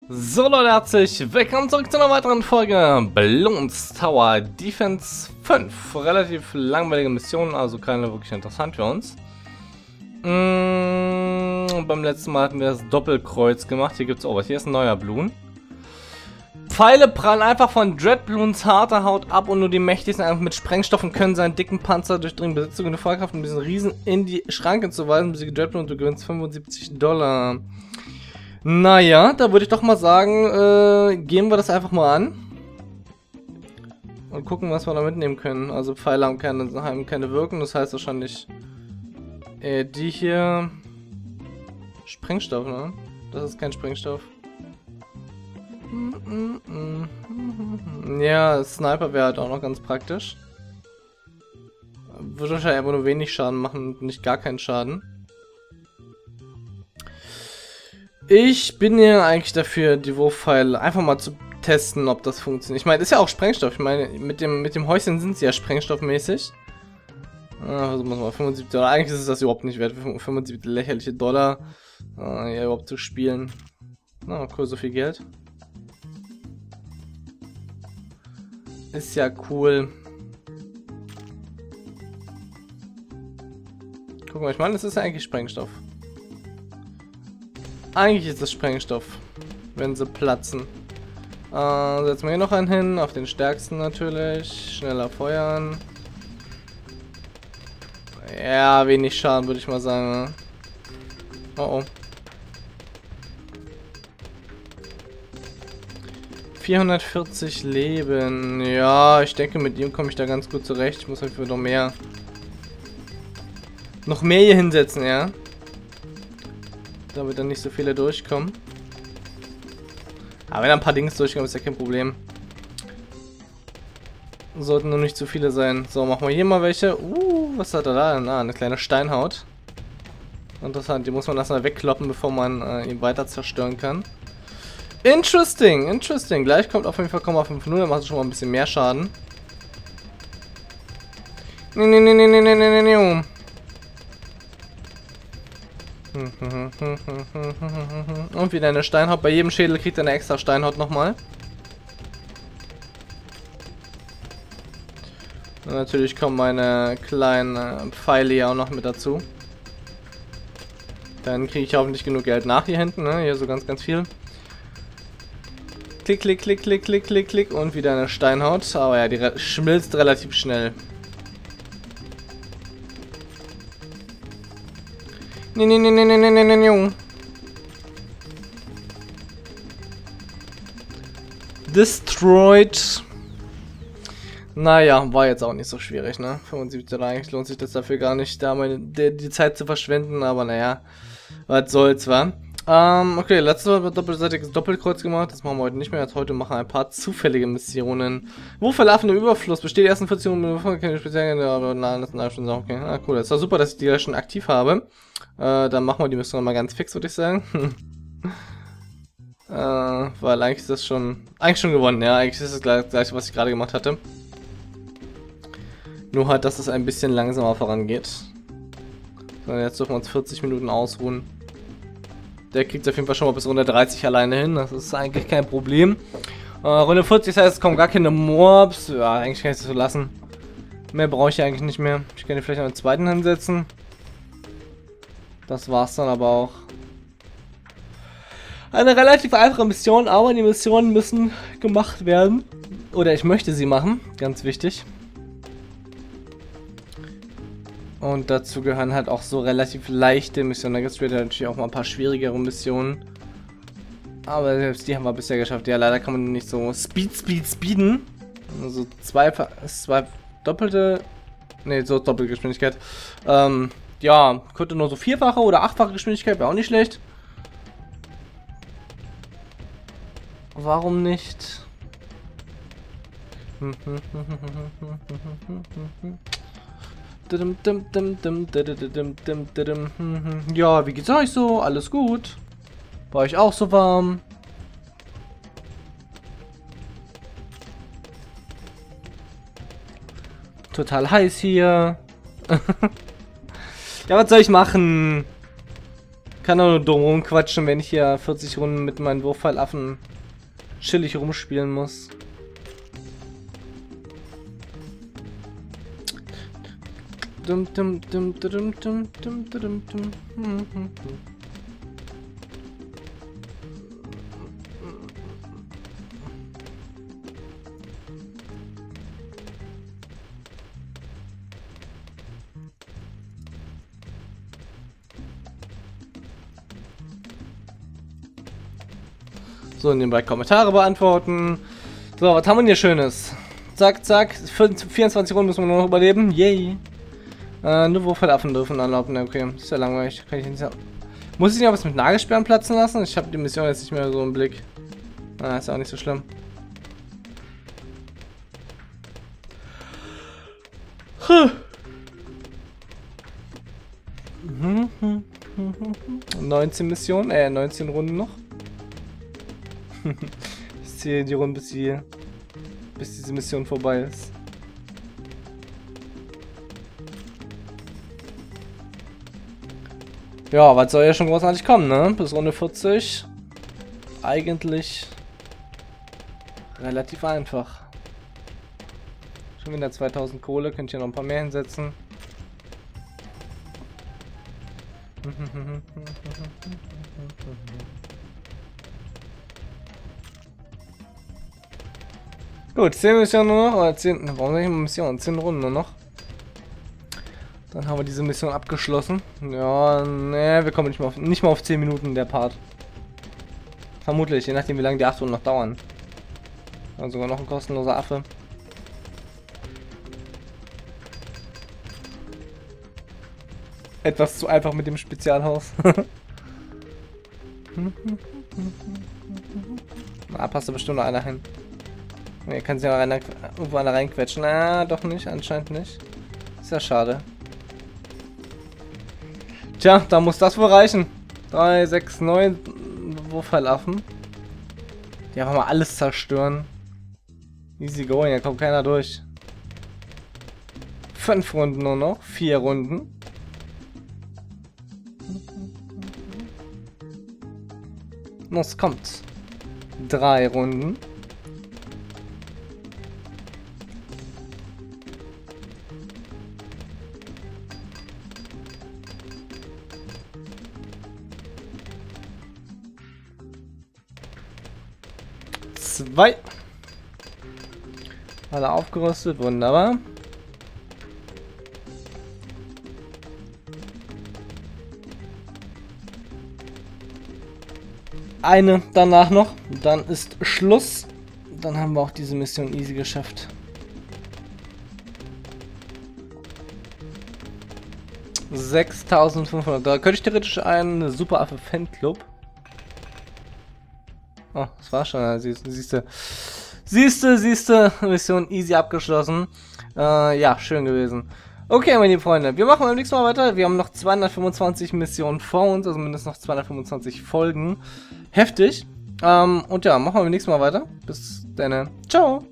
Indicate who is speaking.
Speaker 1: So Leute, herzlich willkommen zurück zu einer weiteren Folge Bloons Tower Defense 5. Relativ langweilige Mission, also keine wirklich interessant für uns. Beim letzten Mal hatten wir das Doppelkreuz gemacht. Hier gibt es auch was. Hier ist ein neuer Bloon. Pfeile prallen einfach von Dreadbloons harter Haut ab und nur die mächtigsten einfach mit Sprengstoffen können seinen dicken Panzer durchdringen. Besitzt genug Feuerkraft, um diesen Riesen in die Schranke zu weisen. Besiege Dreadbloon und du gewinnst $75. Naja, da würde ich doch mal sagen, gehen wir das einfach mal an. Und gucken, was wir da mitnehmen können. Also Pfeile haben keine Wirkung, das heißt wahrscheinlich die hier... Sprengstoff, ne? Das ist kein Sprengstoff. Ja, Sniper wäre halt auch noch ganz praktisch. Würde wahrscheinlich einfach nur wenig Schaden machen und nicht gar keinen Schaden. Ich bin ja eigentlich dafür, die Wurfpfeile einfach mal zu testen, ob das funktioniert. Ich meine, ist ja auch Sprengstoff. Ich meine, mit dem Häuschen sind sie ja sprengstoffmäßig. Versuchen wir mal 75 $. Eigentlich ist es das überhaupt nicht wert, für 75 lächerliche $, ja, überhaupt zu spielen. Na, cool, so viel Geld. Ist ja cool. Guck mal, ich meine, das ist ja eigentlich Sprengstoff. Eigentlich ist es Sprengstoff, wenn sie platzen. Setzen wir hier noch einen hin, auf den stärksten natürlich. Schneller feuern. Ja, wenig Schaden, würde ich mal sagen. Ne? Oh oh. 440 Leben. Ja, ich denke, mit ihm komme ich da ganz gut zurecht. Ich muss einfach noch mehr hier hinsetzen, ja. Damit dann nicht so viele durchkommen. Aber wenn ein paar Dings durchkommen, ist ja kein Problem. Sollten nur nicht zu viele sein. So, machen wir hier mal welche. Was hat er da? Na, eine kleine Steinhaut. Interessant, die muss man erstmal wegkloppen, bevor man ihn weiter zerstören kann. Interesting, interesting. Gleich kommt auf jeden Fall 0,50, dann macht es schon mal ein bisschen mehr Schaden. Und wieder eine Steinhaut. Bei jedem Schädel kriegt er eine extra Steinhaut nochmal. Und natürlich kommen meine kleinen Pfeile ja auch noch mit dazu. Dann kriege ich hoffentlich genug Geld nach hier hinten, ne? Hier so ganz viel. Klick, klick, klick, klick, klick, klick, klick. Und wieder eine Steinhaut. Aber ja, die schmilzt relativ schnell. Destroyed. Naja, war jetzt auch nicht so schwierig, ne? 75 $, eigentlich lohnt sich das dafür gar nicht, da mal die Zeit zu verschwenden, aber naja, was soll's, wa? Okay, letztes Mal wird doppelseitiges Doppelkreuz gemacht, das machen wir heute nicht mehr, heute machen wir ein paar zufällige Missionen. Wo verlaufen im Überfluss besteht die ersten 14 Minuten, keine speziellen, aber nein, das ist schon okay. Ah, cool, das war super, dass ich die ja schon aktiv habe. Dann machen wir die Mission mal ganz fix, würde ich sagen. Weil eigentlich ist das schon gewonnen, ja, eigentlich ist das gleiche, was ich gerade gemacht hatte. Nur halt, dass es ein bisschen langsamer vorangeht. So, jetzt dürfen wir uns 40 Minuten ausruhen. Der kriegt auf jeden Fall schon mal bis Runde 30 alleine hin. Das ist eigentlich kein Problem. Runde 40 heißt, es kommen gar keine Mobs. Ja, eigentlich kann ich das so lassen. Mehr brauche ich eigentlich nicht mehr. Ich kann hier vielleicht noch einen zweiten hinsetzen. Das war's dann aber auch. Eine relativ einfache Mission, aber die Missionen müssen gemacht werden. Oder ich möchte sie machen. Ganz wichtig. Und dazu gehören halt auch so relativ leichte Missionen. Da gibt es natürlich auch mal ein paar schwierigere Missionen. Aber selbst die haben wir bisher geschafft. Ja, leider kann man nicht so speeden. Also zwei doppelte... Ne, so doppelte Geschwindigkeit. Ja, könnte nur so vierfache oder achtfache Geschwindigkeit, wäre auch nicht schlecht. Warum nicht? Ja, wie geht's euch so? Alles gut? Bei euch auch so warm? Total heiß hier. Ja, was soll ich machen? Kann auch nur dumm rumquatschen, wenn ich hier 40 Runden mit meinen Wurfpfeilaffen chillig rumspielen muss. Dum, dum, dum, dum, dum, dum, dum, dum. So, nebenbei Kommentare beantworten. So, was haben wir denn hier Schönes? Zack, zack. 24 Runden müssen wir nur noch überleben. Yay. Nur Wurfpfeilaffen dürfen anlaufen. Okay, ist ja langweilig. Kann ich nicht sagen. Muss ich nicht auch was mit Nagelsperren platzen lassen? Ich habe die Mission jetzt nicht mehr so im Blick. Ist ja auch nicht so schlimm. 19 Missionen, 19 Runden noch. Ich zähle die Runde bis diese Mission vorbei ist. Ja, was soll ja schon großartig kommen, ne? Bis Runde 40. Eigentlich relativ einfach. Schon wieder 2000 Kohle, könnt ihr noch ein paar mehr hinsetzen. Gut, 10 Missionen nur noch, oder 10, warum nicht Missionen? 10 Runden nur noch. Dann haben wir diese Mission abgeschlossen. Ja, ne, wir kommen nicht mal auf 10 Minuten der Part. Vermutlich, je nachdem wie lange die 8 Runden noch dauern. Also sogar noch ein kostenloser Affe. Etwas zu einfach mit dem Spezialhaus. Passt da bestimmt noch einer hin. Ne, kann sich ja irgendwo einer reinquetschen. Doch nicht, anscheinend nicht. Ist ja schade. Tja, da muss das wohl reichen. 3, 6, 9 Wurfpfeilaffen. Die einfach mal alles zerstören. Easy going, da kommt keiner durch. 5 Runden nur noch. 4 Runden. Es kommt 3 Runden. Zwei. Alle aufgerüstet, wunderbar. Eine danach noch, dann ist Schluss. Dann haben wir auch diese Mission easy geschafft. 6500. Da könnte ich theoretisch einen Super Affe Fanclub. Oh, das war schon. Siehste, Mission easy abgeschlossen. Ja, schön gewesen. Okay, meine lieben Freunde, wir machen beim nächsten Mal weiter. Wir haben noch 225 Missionen vor uns, also mindestens noch 225 Folgen. Heftig. Und ja, machen wir beim nächsten Mal weiter. Bis dann. Ciao.